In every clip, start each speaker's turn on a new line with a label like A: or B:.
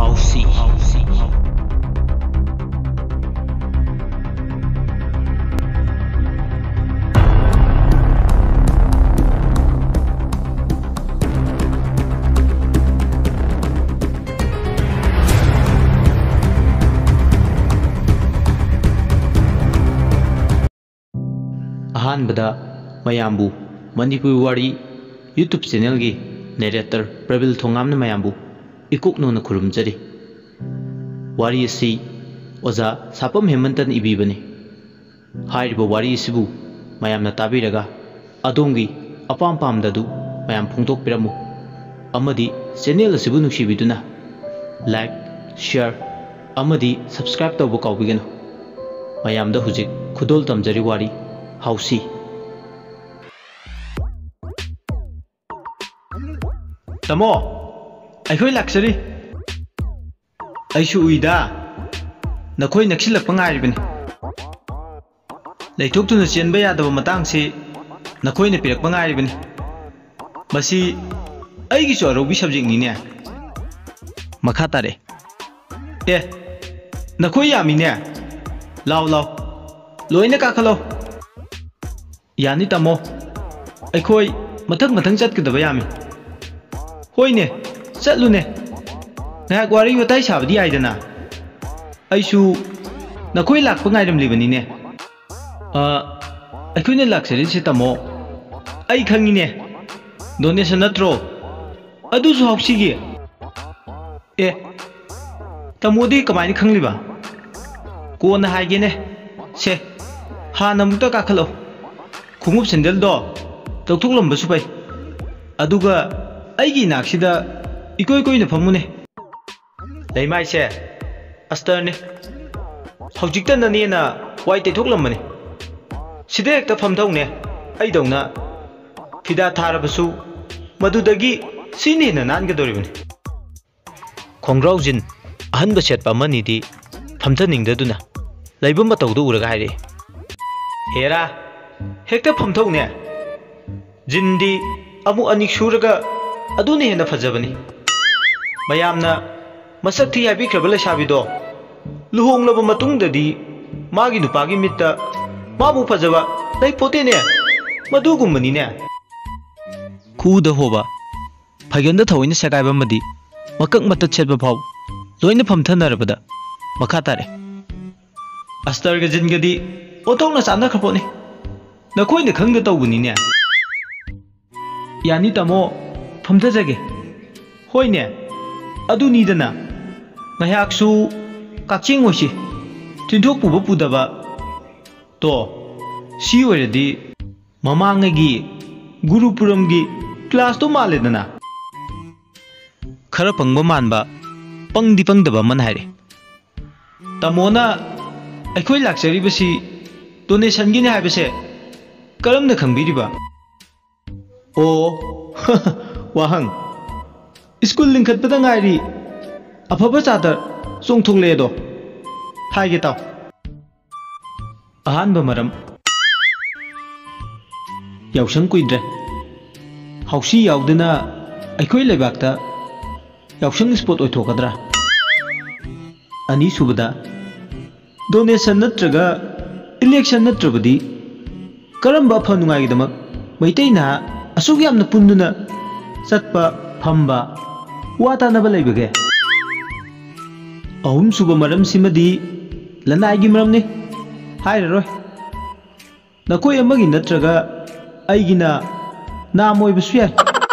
A: Housie. Ahanbada Mayambu Manipur Wari YouTube channel gi narrator Prabil Thongam na Mayambu ikuk no na khurumjari wari si oza SAPAM HEMANTA ibibani hairiba wari sibu mayamna tabiraga adongi apam pamdadu mayam phungtok piramu amadi channel asibu nuksibiduna like share amadi subscribe tawba kawbigano mayamda hujik khudol tamjari wari Housie. Tamo, akhoi laksari. Aishu uida. Nakhoi naksilak pangai bani. Leitok tu na chen ba yadaba matang si nakhoi na pirak pangai bani. Masi ai gi choro bi subject ni ne. Makha tare. Nakhoi yami ne. Law loina ka khalo. Yani tamo akhoi mathang chat kadaba yami hoine chatlune na gwari watai sabdi aidana aisu nakhoi lakpa ngairam libani ne akhoi laksari se tamo ai khangi ne donation natro adu su Housie gi tamodi kamai khangliba ko na haige ne se ha namta ka khalo khumup sandal do tokthok lamba supai aduga aigi naksida ikoi na famune leimai se aster ne hojikta na ne na wai te thok lambane side ekta famthau ne ai dawna fida tharabasu madudagi sine na nan ga doribane khongraujin ahanba setpa mani di famthaningdaduna leibam batawdu uraga haire hera hekta famthau ne jindi amu anik suraga aduni hena fajabani mayamna masak thi habi krabala shabido luhonglaba matungdadi magi nupagi mitta mabu fajaba dai pote ne madugumani ne kuda hoba phagenda thawina sakaiba madi makak matat chetba phaw loina famthanarabada makha tare aster ga jingadi otongna chana khaponi nakhoi na khangda tawbuni ne yani tamo famthajage hoine aduni dana ngayaksu kakching hoisi tinthok puba pudaba to si oiradi mamangagi gurupuram gi class to male dana khara pangba manba pangdaba man haire tamona akhoi laksari basi donation gi ne haibase karam na khangbiriba wahang school lingkhat pada ngairi afaba chadar chongthokle do haige taw ahan ba maram yausang kuidre Housie yaudana akhoi lebakta yausang spot oithokadra ani subada donation natraga election natrabadi karamba phanungai damak maitei na asuk yamna punduna satpa phamba wata na balai bage ahum suba maram simadi lanai gi maram ne haira roi nakoi amagi natraga aigina namoi bsuya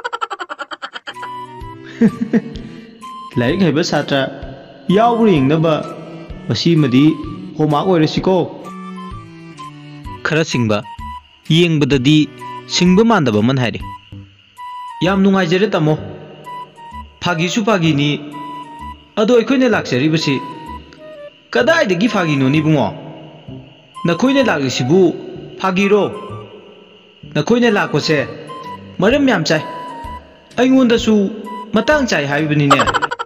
A: laik heba satra yawring naba masimadi homak oirasiko khara singba yengbadadi singba mandaba man haire yam nungaijare tamo phagisu phagini ado ekhoine laksari basi kadai dagi phagino ni bungo nakhoine laglisibu phagiro nakhoine lakose maram yam chai aingonda su matang chai haibani ne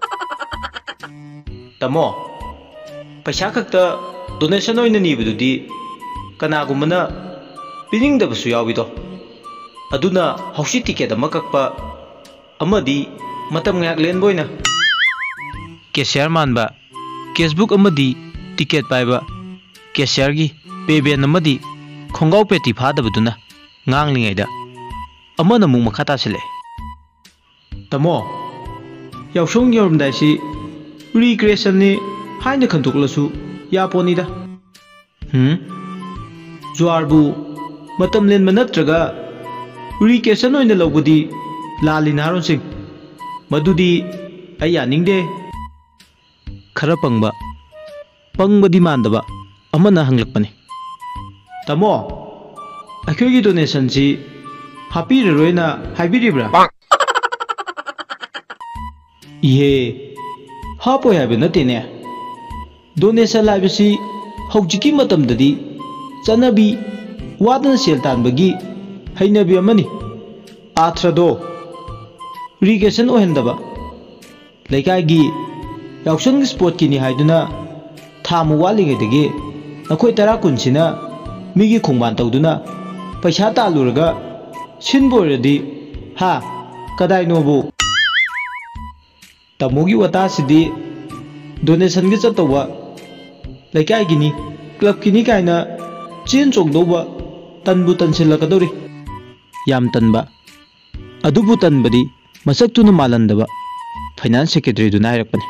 A: tamo paisa khakta donation oina ni bududi kanagumana piningdabasu yawido aduna Housie ticket ama kakpa amadi matam ngak len boina cashier manba cashbook amadi ticket paiba cashier gi payben amadi khongau peti phadabaduna nganglingayda amana mu makhata sile tamo yausong yorumdai si recreation ni haina khantoklasu yaponida Juarbu matam len manatraga recreation oina lobudi lalinaron sing madudi aya ningde khara pangbadi mandaba amana hanglakpani tamo akhogi donation si hapiraroina haibiribra ihe hapo yabe natene donation laibisi hojiki matamdadi chanabi wadana sel tanbagi hainabi amani atrado recreation ohendaba leikaigi yausang sport kini haiduna thamu walingedagi nakoi tara kunsina migi khongban tawduna paisa taluraga sinboiradi ha kadai nobu tamogi wata sidi donation gi chatowa lekai gini club kini kaina chen chongdoba tanbu tansilakadori yam tanba adubu tanbadi masaktuna malandaba finance secretary duna irakpani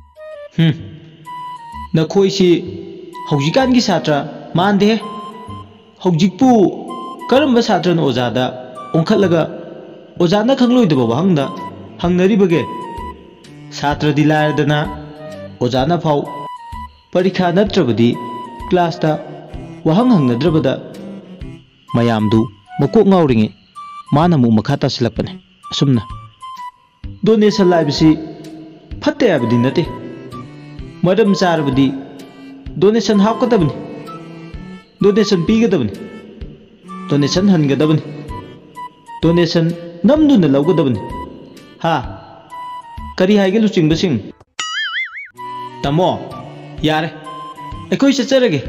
A: nakoi si haujikan gi satra mande haujikpu karamba satran ojada onkhatlaga ojana khangloidaba wahangda hangnaribage satra dilardana ojana phau parikha natrabadi class ta wahang hangnadrabada mayamdu makok ngauringe mana mu makhata silakpane asumna donation laibisi fatte abdi nate madam charbadi donation hapkadabni donation pigadabni donation hangadabni donation namduna lawgadabni ha kari haige luching basing tamo yare ekoi chacharage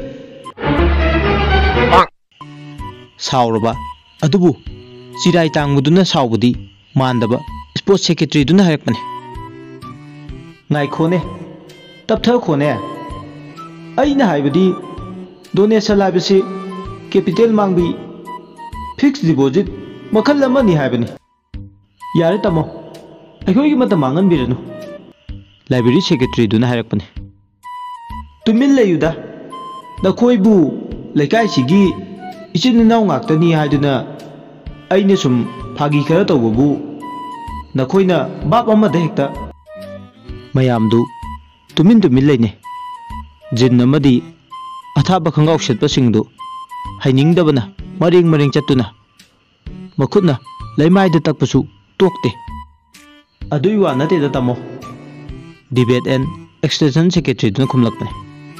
A: sauraba adubu chirai tangmuduna saubudi mandaba sports secretary duna harakpani ngai khone taptha khone aina haibadi donation laibisi capital mangbi fixed deposit makhal amani haibani yare tamo aikoi mata mangan biranu library secretary duna harakpani tumin layuda nakoibu laikai sigi ichin naw ngaktani haiduna aina sum phagi khara tawbu nakoina bab amada hekta mayamdu tumin laine jin amadi athaba khangau shetpa singdu hainingdabana maring chatuna makhutna laimaida takpasu tokte adui wa nate da tamo debate and extension secretary duna khumlakpane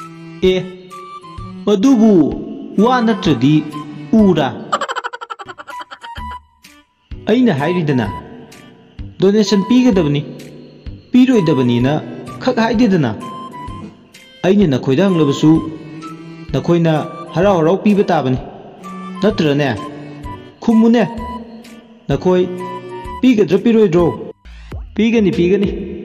A: adubu wa natradi ura aina hairidana donation pigadabani piroidabani na khak haidedana aina nakhoida hanglabasu nakoina harau harau piba tabani natrane khumune nakoi pigadra piroidro pigani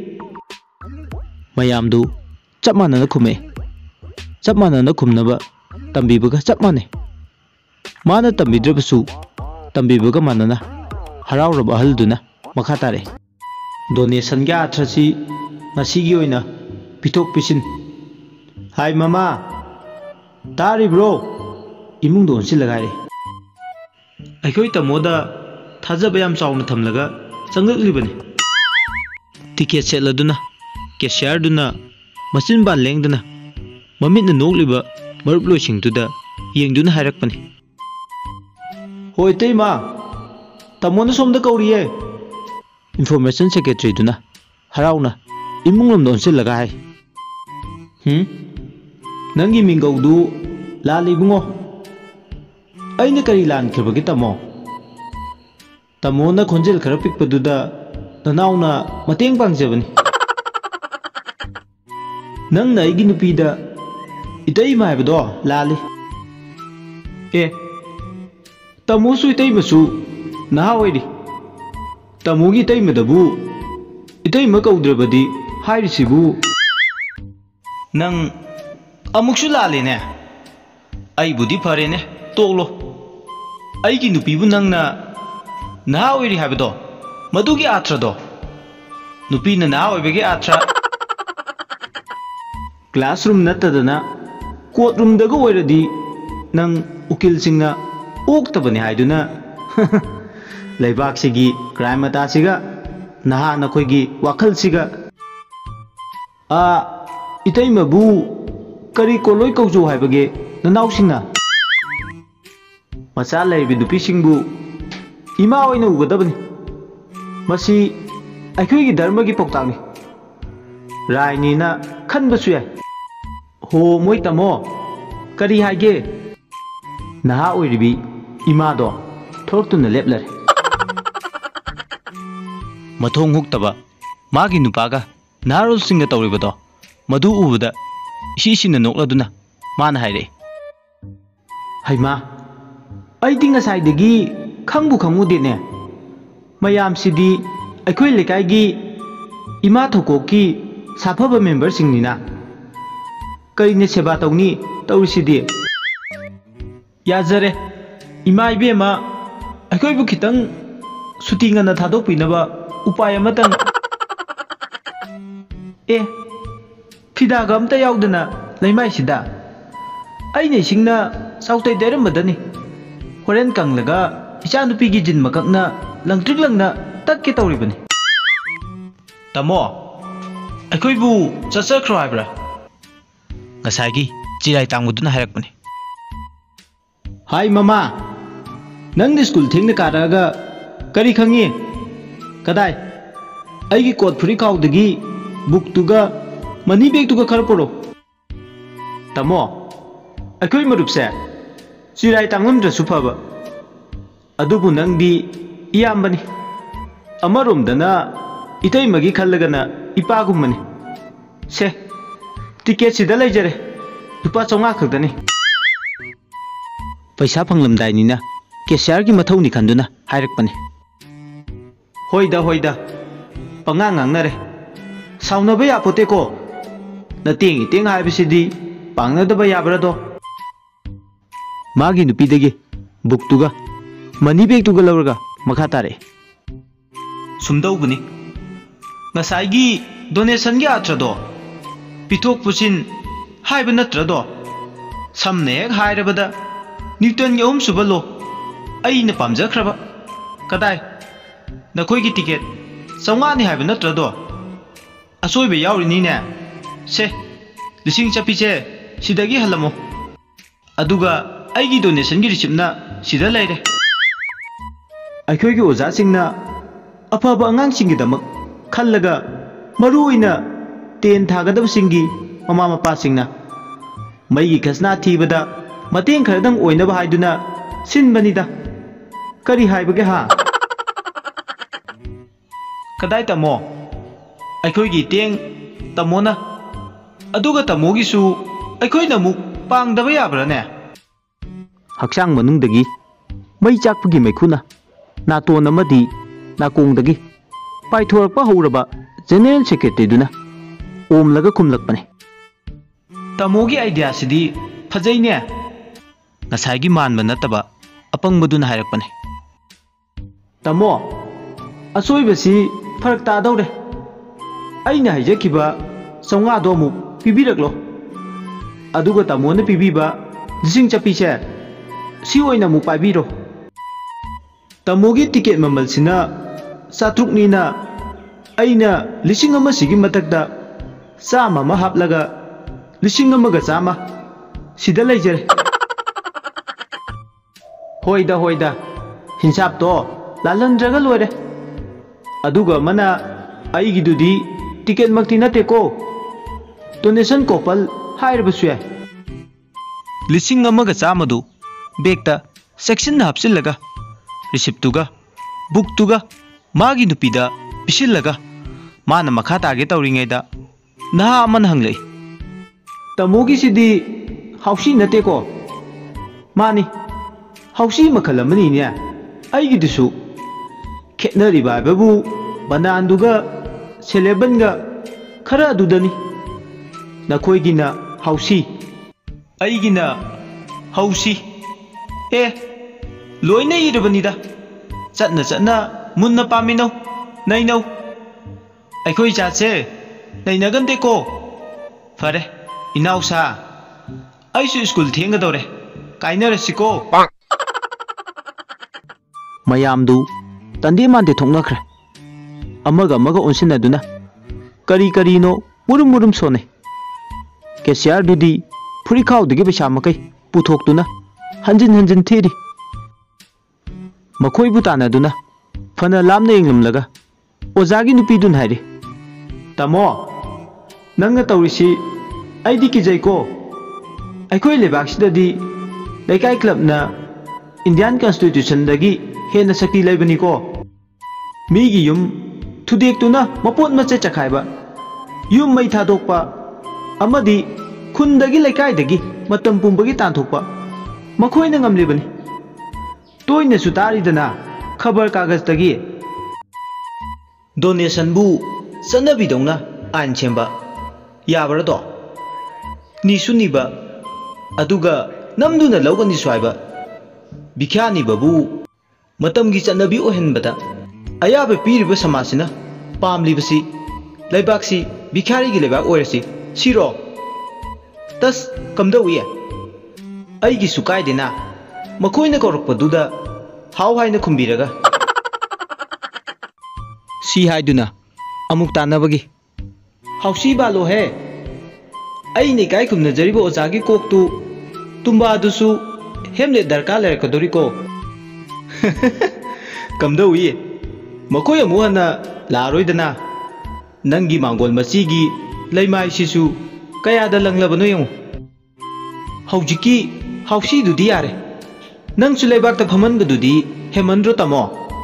A: mayamdu chap manana khume chap manana khumnaba tambibaga chap mane mana tambidrabasu tambibaga manana harau raba halduna makha tare donation ga athrasi masigi oina pitok pisin hai mama tari bro imung don silagare aikoi tamoda thajaba yam chauna thamlaga changlibani ticket setladuna cashier duna machine ban lengduna mamitna nokliba marup loisingtuda yengduna hairakpani hoi teima tamona somda kauriye information secretary duna harauna imunglom don silaga hai nangi mingaudu lalibungo aina kari lan khrebagi tamona khonjel khara pikpaduda nanauna mateng pangjabani nangna igi nupida itei ma haibado lali tamusu itei masu naha oiri tamugi itei madabu itei ma kaudrabadi hairisibu Nang amuksu lalene. Ai budi farene toklo. Ai ki nupibu nangna naha oiri habado. Madugi atra do. Nupi na naha oibege atra. Classroom natadana courtroom daga oiradi nang ukil singna oktabani haiduna. Laibak sigi crime mata siga naha na khoigi wakhal siga itai mabu kari koloi kauju haibage nanaw singna macha laibi dupi singbu ima oina ugadabani masi akhoi gi dharma gi pauktakni raini na khanbasu yai ho moi tamo kari haige naha oiribi ima do thortuna leplare mathong huktaba magi nupaga narol singa tawribado madu ubada isisina nokladuna mana haire haima ai dinga saidagi khangbu khangudene mayam sidi akhoi lekai gi ima thokoki saphaba member singnina kaine seba tawni tawrisidi yazare ima ibema akhoi bu khitang suti ngana thadok pinaba upaya matang fidaga amta yaudana laimai sida aine singna sautai dairammadani horen kanglaga icha nupi gi jin makakna langtrik langna takke tawribani tamo akhoi bu chachakro haibra ngasagi chirai tanguduna harakpani hai mama nang school thengna karaga kari khangi kadai aigi coat free kaudagi book tuga money bag tuga kharporo tamo akhoi marupse chirai tangam dra sufaba adubu nangdi iyambani amarom dana itai magi khallagana ipagumani se ticket sida leijare lupa 900 khakdani paisa phanglamdai nina cashier gi mathau ni khanduna hairakpani hoida hoida pangang ngangnare saunaba ya pote ko na tengi teng haibisidi pangnadaba yabrado magi nupidagi book tuga money bag tuga lawraga makha tare sumdaubuni ngasai donation gi atrado pitok pusin haiba natrado samne ek hairabada Newton gi om subalo aina pamjakraba kadai nakoi gi ticket 900 ni haiba natrado asoibe yawrini ne se lising chapiche sidagi halamo aduga aigi donation gi receipt na sida laire akhoi gi oja singna afaba angang singi damak khallaga maruina 10 thagadab singi mama mapa singna mai gi khasna thibada mateng kharadang oinaba haiduna sinbanida kari haibage ha kadai tamo akhoi gi teng tamona aduga tamo gi su akhoi na muk pangdaba yabrane haksang manungdagi mai chakpagi maikhuna naton amadi nakongdagi paithorakpa howraba general secretary duna omlaga khumlakpane tamogi idea sidi phajaine ngasai manba nataba apangmaduna hairakpane tamo asoibasi farak ta dawre aina haijakiba 900 do mu pibiraklo aduga tamona pibiba lising chapise si oina mu paibiro tamogi ticket mamal sina satruk nina aina lising ama sigi matakda sama ma haplaga lising ama ga sama sida leijare hoida hinsab to lalandraga loire aduga mana aigi dudi ticket makti nate ko donation kopal hairbasu ya lising ama ga sama du bekta section na hapsillaga receipt tuga book tuga magi nupida pisillaga mana makha tage tawringaida na aman hanglei tamogi sidi hausi nate ko mani hausi makhalamani ne aigi disu khetnari babu bananduga celebanga khara dudani नखोइगिना हाउसी अइगिना हौसी ए लोइना इरबनिदा चटना चटना मुन्ना पामिनौ नैनौ अखोइ जासे नैनगंदे को फरे इनाउसा आइसु school थेंगदौरे काइनरसिको मयामदु तंदे मांदे थोंनख्रे अमगा अमगा ओनसिनदुना करी करीनो मुरुम मुरुम सोने cashier दुदी फुरिखाउदगी पैसा मकई पुथोक्तुना हंजिन हंजिन थेरी मखोइबु तानादुना फना लामना यंगलमलगा ओजागी नुपीदुन हाइरे तमो नंगा तौरिसी आइदी किजैको अखोइ लेबाक्सिददी लेकाई क्लबना इंडियन कॉन्स्टिट्यूशन दगी हेन शक्ति लेबनिको मीगी युम थुदेक्तुना मपोत मचे चखाइबा युम मई थादोकपा अमदी खुंदगी लेकाइदगी मतम पुंबगी तांथोकपा मखोइना ngamlibani तोइने सुतारिदना खबर कागजदगी डोनेशन बु चनबिदौना आइन छेंबा याबरदो निसुनिबा अदुगा नमदुना लौगनि स्वाइबा बिख्यानि बबु मतमगी चनबि ओहनबदा अयाबे पीरिबा समाजसिना पामलिबसी लेबाक्सी बिख्यारिगी लेबाक ओइरसी सिरो तस कमदौए अइगी सुकाइदेना मखोइना कौरकपदुदा हाउ हाइना खुंबिरगा सी हाइदुना अमुक तानबगी हाउसी बालो है अइने काई खुमनजरिबो ओजागी कोकतु तुम्बादुसु हेमले दरकार लेरकदोरिको कमदौए मखोय अमुहना लारोइदना नंगी मांगोल मसीगी लैमाइसिसु कयादा लंगलबनो यंगु हौजिकी हाउसी दुदी यारे नंगसु लेबाक ता फमनबदुदी हेमंद्रो तमो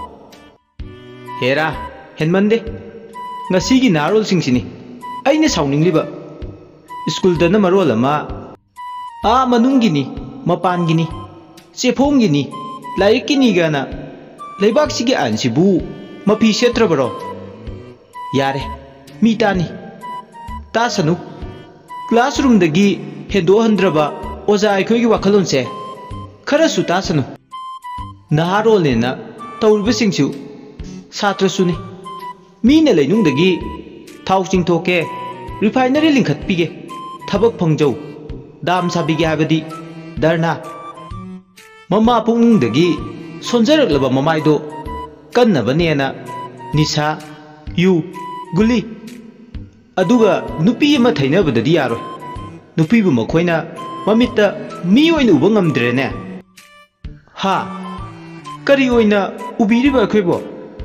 A: हेरा हेनमंदे ngasiगी नारोल सिंगसिनी अइने साउनिंगलिबा स्कूल दना मरोल अमा आ मनुंगिनी मपानगिनी चेफोंगिनी लाइकिनी गाना लेबाक्सिगी आनसिबु मफी सेत्रबरो यारे मीतानी तासनु क्लासरूम दगी हेदो हंद्रबा ओजा अखोइगी वाखलोनसे खरसु तासनु नहारोलेना तौरबसिंगसु सात्रसुनी मीने लेनुंगदगी थाउ चिंथोके रिफाइनरी लिंखतपिगे थबक फंगजौ दाम साबिगे हाबदी दरना ममा पुंगदगी सोंजरकलबा ममाइदो कन्नबनेना निशा यू गुली अदुगा नुपी अमा थैनबददी यारोय नुपीबु मखोइना ममित्ता मी ओइना उबा ngamdrene हा करी ओइना उबिरिबा अखोइबो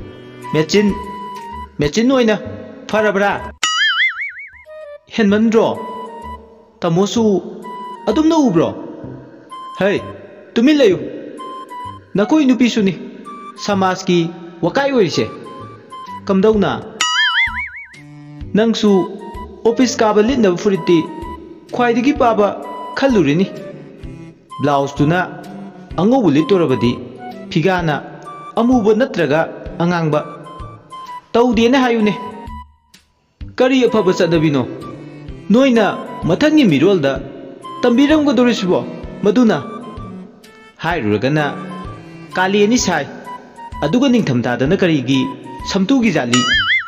A: मेचिन ओइना फरबरा हेनमंद्रो तमोसु अदुमना उब्रो हे तुमिन लयु नकोइ नुपीसुनी समाज की वकाई ओइसे कमदौना नंगसु ऑफिस काबा लिनब फुरिती ख्वाइदगी पाबा खल्लुरिनी ब्लाउज तुना अंगौबु लितोरबदी फिगाना अमुबा नत्रगा अंगांगबा तौदेना हायुने करी अफबा चदबिनो नोइना मथंगी मिरोलदा तंबिरमगदोरिसिबो मदुना हाइरुरगना कालेनी साइ अदुगा निंगथमदादना करीगी समतुगी जाली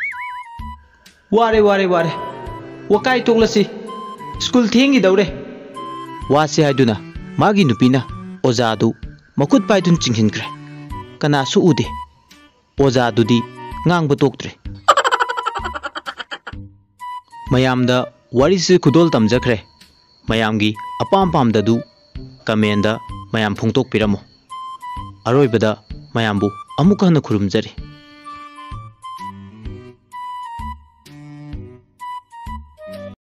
A: वारे वारे वारे वकाई तोंगलसी स्कूल थेंगी दौरे वासे हाइदुना मागी नुपीना ओजादु मकुत पाइदुन चिंहिनख्रे कनासु उदे ओजादुदी ngang toktre mayamda warisi khudol tamjakhre mayamgi apam pamdadu kamenda mayam phongtok piramo aroibada mayambu amuka na khurumjari